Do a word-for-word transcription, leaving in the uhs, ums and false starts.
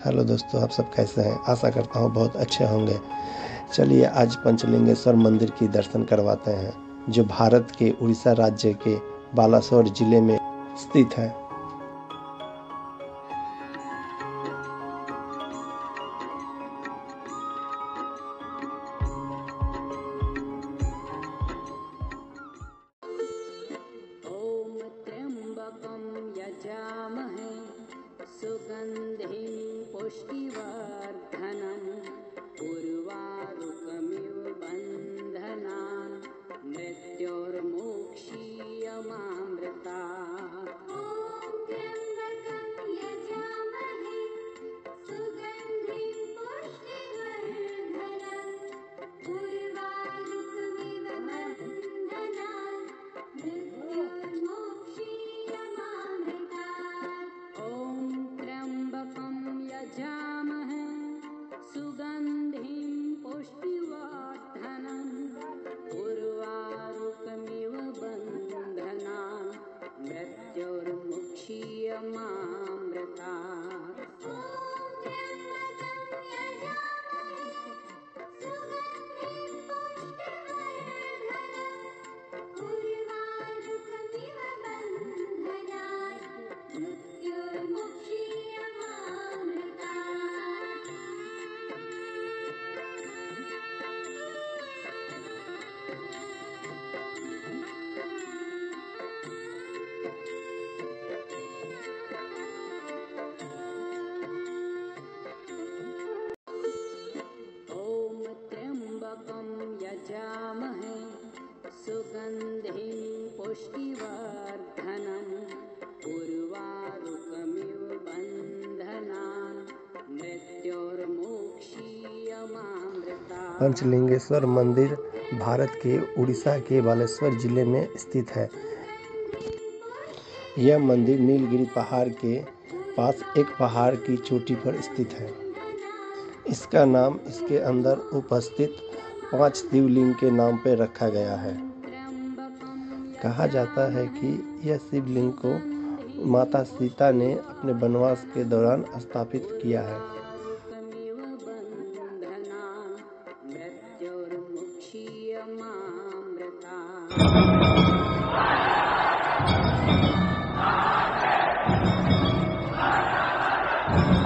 Hello दोस्तों, आप सब कैसे हैं? आशा करता हूँ बहुत अच्छे होंगे। चलिए आज पंचलिंगेश्वर मंदिर की दर्शन करवाते हैं, जो भारत के उड़ीसा राज्य के बालासोर जिले में स्थित है। ओम त्र्यंबकं यजामहे सुगंधिं पुष्टिवर्धनम् उर्वारुकमिव बन्धनान् मृत्योर्मोक्षीयमामृतात्। ॐ त्र्यंबकं यजामहे सुगंधिं पुष्टिवर्धनम् उर्वारुकमिव बन्धनान् मृत्योर्मुक्षीयमामृतात्। ॐ त्र्यंबकं यजामहे सुगंधिं पुष्टिवर्धनम् उर्वारुकमिव बन्धनान् मृत्योर्मोक्षीयमामृतात्। पंचलिंगेश्वर मंदिर भारत के उड़ीसा के बालेश्वर जिले में स्थित है। यह मंदिर नीलगिरी पहाड़ के पास एक पहाड़ की चोटी पर स्थित है। इसका नाम इसके अंदर उपस्थित पांच शिवलिंग के नाम पर रखा गया है। कहा जाता है कि यह शिवलिंग को माता सीता ने अपने वनवास के दौरान स्थापित किया है। मृत्योर्मुक्षीयमामृतात्।